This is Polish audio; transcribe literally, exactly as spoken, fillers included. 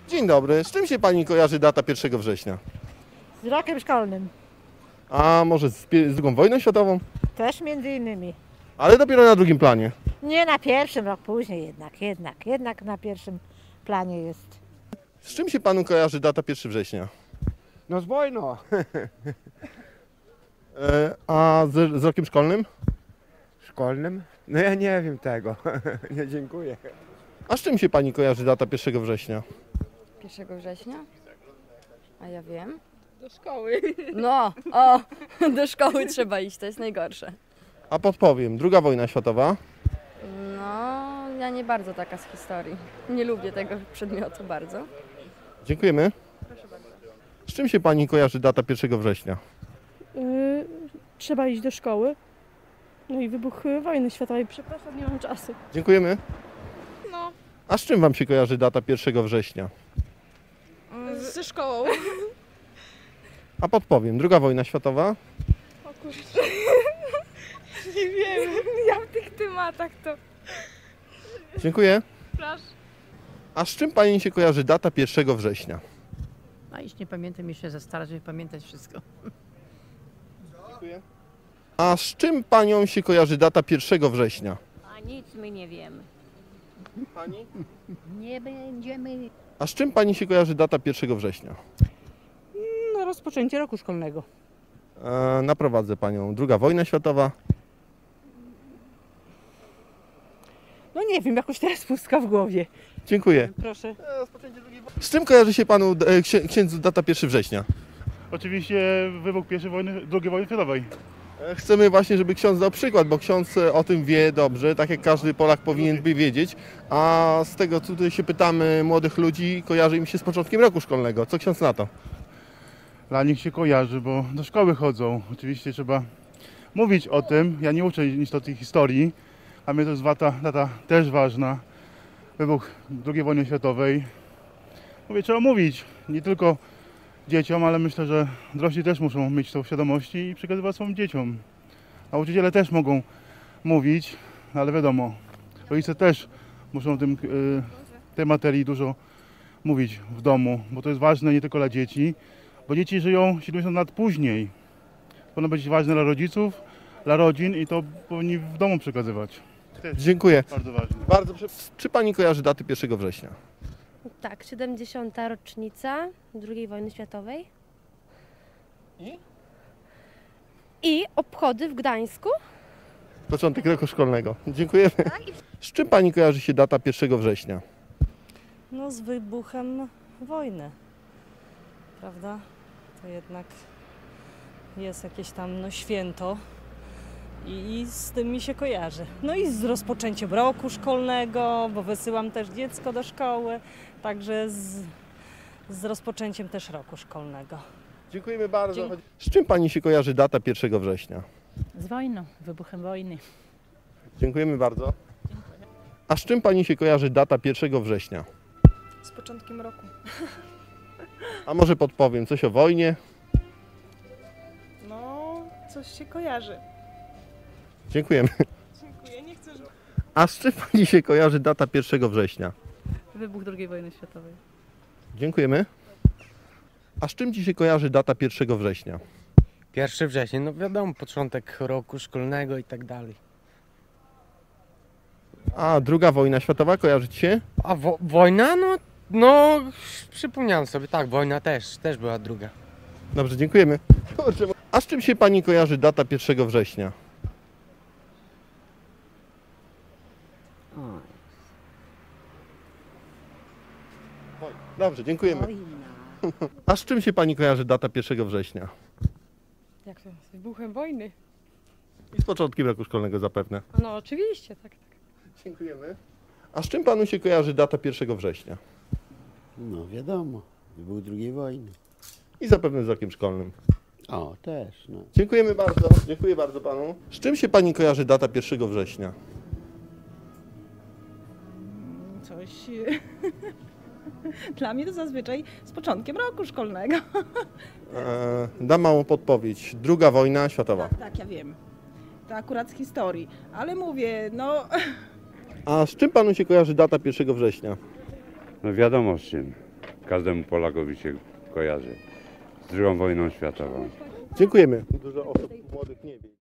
Dzień dobry. Z czym się pani kojarzy data pierwszego września? Z rokiem szkolnym. A może z, pie- z drugą wojną światową? Też między innymi. Ale dopiero na drugim planie. Nie na pierwszym, rok później jednak, jednak, jednak na pierwszym planie jest. Z czym się panu kojarzy data pierwszego września? No z wojną. E, a z, z rokiem szkolnym? Szkolnym? No ja nie wiem tego. Nie, dziękuję. A z czym się pani kojarzy data pierwszego września? pierwszego września? A ja wiem. Do szkoły. No, o, do szkoły trzeba iść, to jest najgorsze. A podpowiem. Druga wojna światowa. No, ja nie bardzo taka z historii. Nie lubię tego przedmiotu bardzo. Dziękujemy. Z czym się pani kojarzy data pierwszego września? Yy, trzeba iść do szkoły. No i wybuch y, wojny światowej. Przepraszam, nie mam czasu. Dziękujemy. No, A z czym wam się kojarzy data pierwszego września? ze szkołą. A podpowiem. Druga wojna światowa. O kurczę. Nie wiem. Ja w tych tematach to... Dziękuję. Proszę. A z czym pani się kojarzy data pierwszego września? A już nie pamiętam, jeszcze za stara, żeby pamiętać wszystko. Dziękuję. A z czym panią się kojarzy data pierwszego września? A nic my nie wiemy. Pani? Nie będziemy. A z czym pani się kojarzy data pierwszego września? No, rozpoczęcie roku szkolnego. E, naprowadzę panią. Druga wojna światowa. No nie wiem, jakoś teraz pustka w głowie. Dziękuję. Proszę. Z czym kojarzy się panu e, księ, księdzu data pierwszego września? Oczywiście wybuch pierwszej wojny, drugiej wojny światowej. E, chcemy właśnie, żeby ksiądz dał przykład, bo ksiądz e, o tym wie dobrze, tak jak każdy Polak powinien by wiedzieć. A z tego, co tutaj się pytamy młodych ludzi, kojarzy im się z początkiem roku szkolnego. Co ksiądz na to? Dla nich się kojarzy, bo do szkoły chodzą. Oczywiście trzeba mówić o tym. Ja nie uczę niestety historii, a mnie to jest data, data też ważna. Wybuch drugiej wojny światowej. Mówię, trzeba mówić, nie tylko dzieciom, ale myślę, że dorośli też muszą mieć to w świadomości i przekazywać swoim dzieciom. Nauczyciele też mogą mówić, ale wiadomo, rodzice też muszą tym, y, tej materii dużo mówić w domu, bo to jest ważne nie tylko dla dzieci, bo dzieci żyją siedemdziesiąt lat później. Powinno być ważne dla rodziców, dla rodzin i to powinni w domu przekazywać. Dziękuję. Bardzo ważne. Bardzo prze... Czy pani kojarzy daty pierwszego września? Tak, siedemdziesiąta rocznica drugiej wojny światowej. I? I obchody w Gdańsku. Początek roku szkolnego. Dziękujemy. Z czym pani kojarzy się data pierwszego września? No z wybuchem wojny. Prawda? To jednak jest jakieś tam no, święto i, i z tym mi się kojarzy. No i z rozpoczęciem roku szkolnego, bo wysyłam też dziecko do szkoły, także z, z rozpoczęciem też roku szkolnego. Dziękujemy bardzo. Z czym pani się kojarzy data pierwszego września? Z wojną, wybuchem wojny. Dziękujemy bardzo. A z czym pani się kojarzy data pierwszego września? Z początkiem roku. A może podpowiem coś o wojnie? No, coś się kojarzy. Dziękujemy. Dziękuję, nie chcę... A z czym pani się kojarzy data pierwszego września? Wybuch drugiej wojny światowej. Dziękujemy. A z czym ci się kojarzy data pierwszego września? pierwszego września, no wiadomo, początek roku szkolnego i tak dalej. A druga wojna światowa kojarzy ci się? A wo wojna? No, no przypomniałem sobie, tak, wojna też, też była druga. Dobrze, dziękujemy. Kurczę, a z czym się pani kojarzy data pierwszego września? Dobrze, dziękujemy. A z czym się pani kojarzy data pierwszego września? Jak to? Z wybuchem wojny? I z początkiem roku szkolnego zapewne. No oczywiście, tak, tak. Dziękujemy. A z czym panu się kojarzy data pierwszego września? No wiadomo, wybuch drugiej wojny. I zapewne z rokiem szkolnym. O, też, no. Dziękujemy bardzo. Dziękuję bardzo panu. Z czym się pani kojarzy data pierwszego września? Coś... Dla mnie to zazwyczaj z początkiem roku szkolnego. Eee, dam małą podpowiedź. Druga wojna światowa. Tak, tak, ja wiem. To akurat z historii. Ale mówię, no... A z czym panu się kojarzy data pierwszego września? No wiadomo z czym. każdemu Polakowi się kojarzy z drugą wojną światową. Dziękujemy. Dużo osób młodych nie wie.